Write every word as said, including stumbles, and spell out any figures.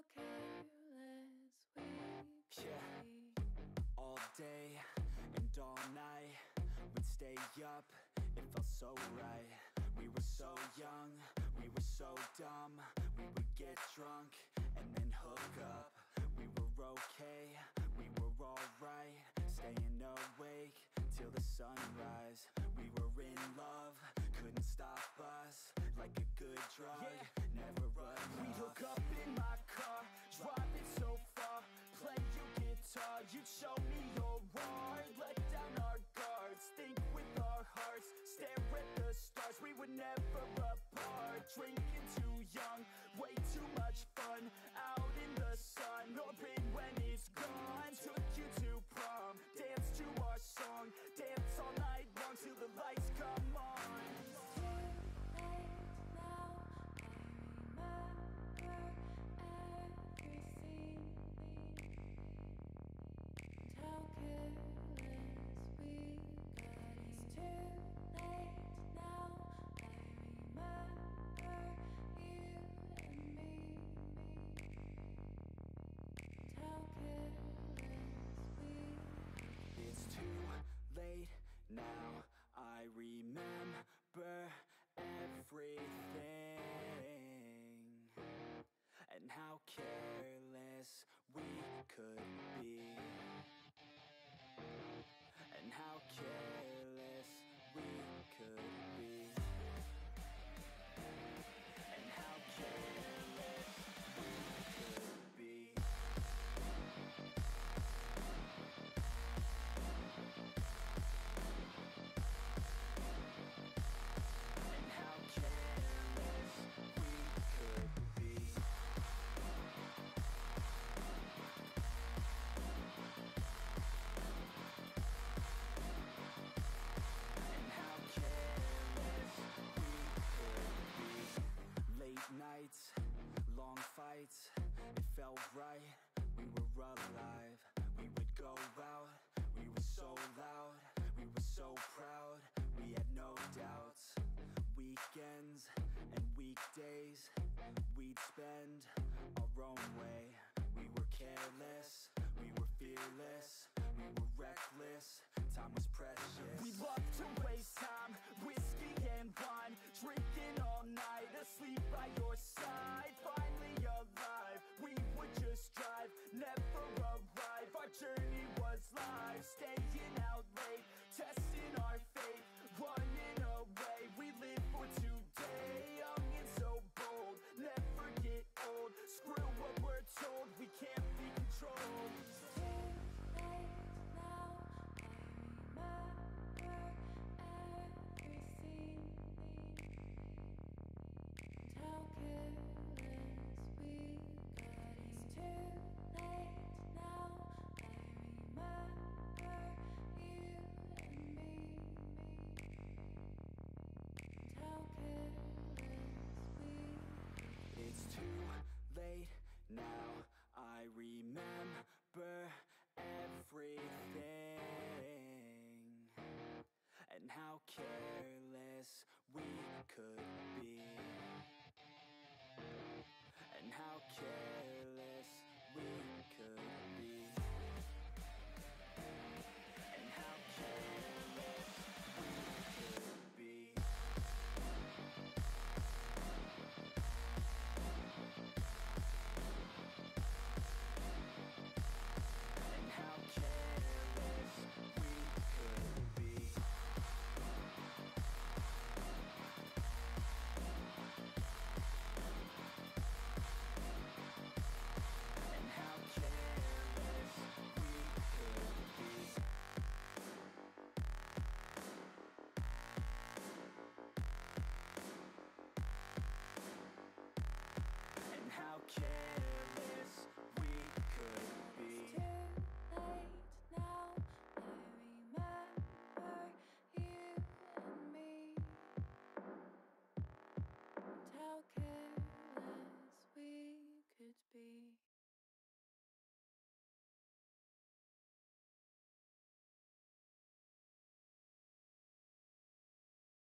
careless we could Yeah. be. All day and all night, we'd stay up, it felt so right. We were so young, we were so dumb. We would get drunk and then hook up. We were okay, we were alright, staying awake till the sunrise. We were in love, couldn't stop us, like a good drug, yeah. Never enough. We'd hook up in my car, driving so far, play your guitar, you'd show me your art, let down our guards, think with our hearts, stare at the stars. We were never apart, drinking too young, way too much fun, out in the sun, hoping when it's gone. Took you to prom, dance to our song, dance all night long till the lights come on. Late now, I remember everything, and how careless we could be, and how careless we could be, and how careless we could be. Nights, long fights, it felt right, we were alive. We would go out, we were so loud, we were so proud, we had no doubts. Weekends and weekdays, we'd spend our own way. We were careless, we were fearless, we were reckless, time was precious. We loved to waste time, whiskey and wine, drinking all night, asleep by your side. Finally alive, we would just drive, never arrive. Our journey was live, staying out late, testing our fate, running away. We live for today, young and so bold, never get old. Screw what we're told, we can't be controlled. Late now, I remember everything, and how careless we could